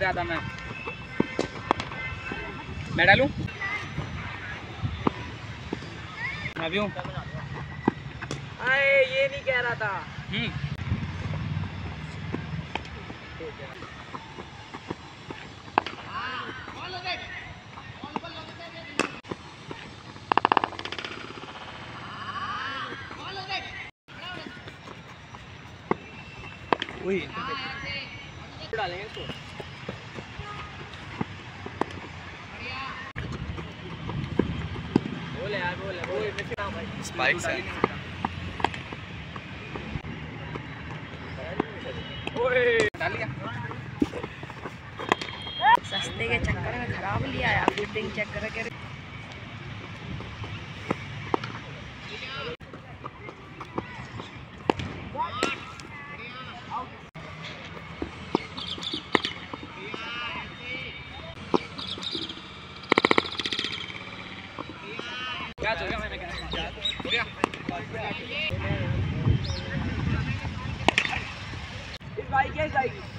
ज़्यादा मैं डालूं? मैं भी हूँ। ये नहीं कह रहा था। वही डालेंगे इसको। बोले यार बोले स्पाइक्स है। डाल लिया। सस्ते के चक्कर में खराब लिया यार, बिल्डिंग चेक करके। क्या हो गया? मैंने क्या हो गया? इस भाई क्या